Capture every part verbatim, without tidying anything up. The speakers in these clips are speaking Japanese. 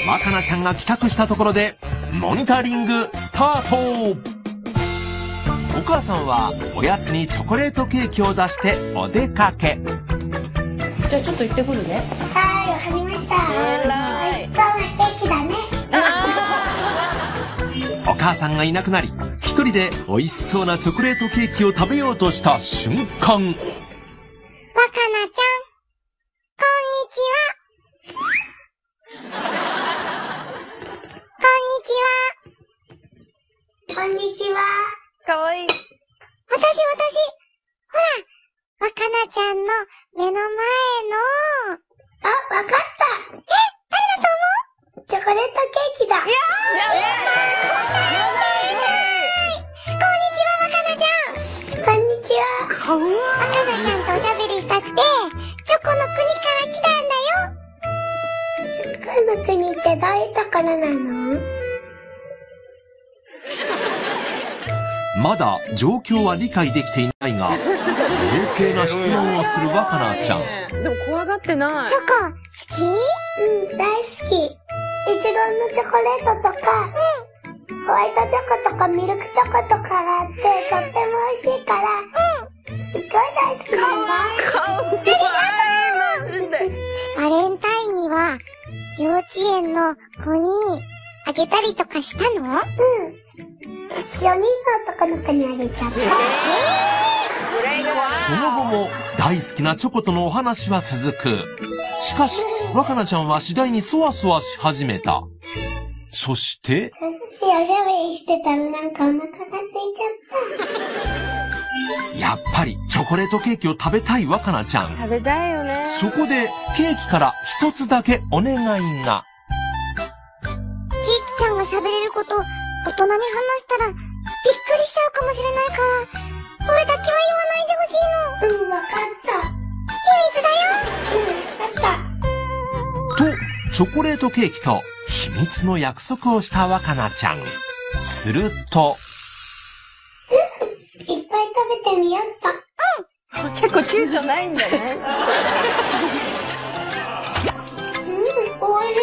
若菜ちゃんが帰宅したところでモニタリングスタート。お母さんはおやつにチョコレートケーキを出してお出かけ。 じゃあちょっと行ってくるね。 はい、わかりました。 えらい。 美味しそうなケーキだね。 お母さんがいなくなり、一人で美味しそうなチョコレートケーキを食べようとした瞬間。 若菜ちゃん、こんにちは。こんにちは。こんにちは。 かわいい。 私、私。ほら、若菜ちゃんの目の前の。あ、わかった。え、誰だと思う？チョコレートケーキだ。いやー、こんにちは、若菜ちゃん。こんにちは。 かわいい。 若菜ちゃんとおしゃべりしたくて、チョコの国から来たんだよ。チョコの国ってどういうところなの？ まだ状況は理解できていないが、冷静な質問をする若菜ちゃん。 でも怖がってない。 チョコ、好き？うん、大好き。いちごのチョコレートとか、うん、ホワイトチョコとかミルクチョコとかがあって、とっても美味しいから、うん、すっごい大好きなんだ。 かわいい。マジで。 バレンタインには、幼稚園の子にあげたりとかしたの？うん。よにんの男の子にあげちゃった。えー、 その後も大好きなチョコとのお話は続く。しかし、若菜ちゃんは次第にそわそわし始めた。そして、 私おしゃべりしてたらなんかお腹が空いちゃった。 やっぱりチョコレートケーキを食べたい若菜ちゃん。 食べたいよね。 そこでケーキから一つだけお願いが。 ケーキちゃんが喋れること大人に話したらびっくりしちゃうかもしれないから、それだけは言わないでほしいの。うん、わかった。秘密だよ。うん、わかった。 と、チョコレートケーキと秘密の約束をした若菜ちゃん。すると、 いっぱい食べてみよっと。 うん。結構躊躇ないんだね。 うん、おいしい。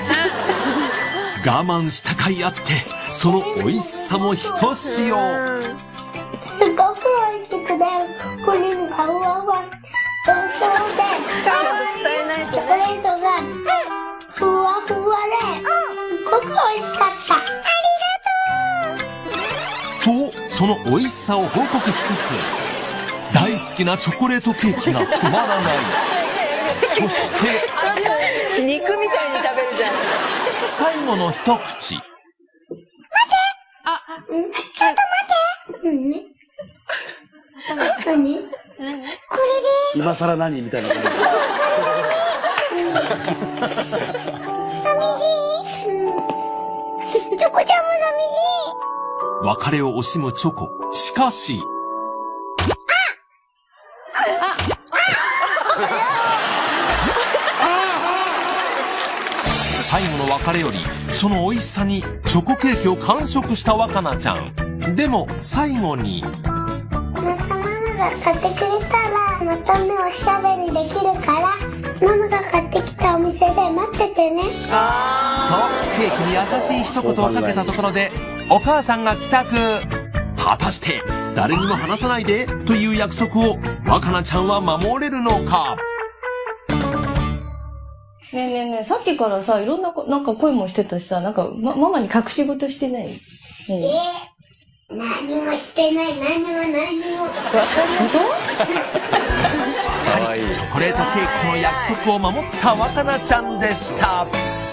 我慢した甲斐あって、その美味しさもひとしお。 すごく美味しくて、クリームがふわふわ、とろとろで、 ちゃんと伝えないとチョコレートがふわふわで、すごく美味しかった。ありがとう。 と、その美味しさを報告しつつ、大好きなチョコレートケーキが止まらない。そして、 肉みたいに食べるじゃん。 最後の一口。 待て！あ、ちょっと待て！何？何？これで。 今更何みたいな感じ。 寂しい？チョコちゃんも寂しい。 別れを惜しむチョコ。しかし。最後の別れより、その美味しさにチョコケーキを完食した若菜ちゃん。でも、最後に。 またママが買ってくれたら、またね、おしゃべりできるから、ママが買ってきたお店で待っててね。と、 ケーキに優しい一言をかけたところで、お母さんが帰宅。果たして、誰にも話さないでという約束を若菜ちゃんは守れるのか。 ねえねえねえ、さっきからさ、いろんなこ、なんか声もしてたしさ、なんか、ま、ママに隠し事してない？うん、 えー、何もしてない、何も何も。 本しっかりチョコレートケーキとの約束を守った若菜ちゃんでした。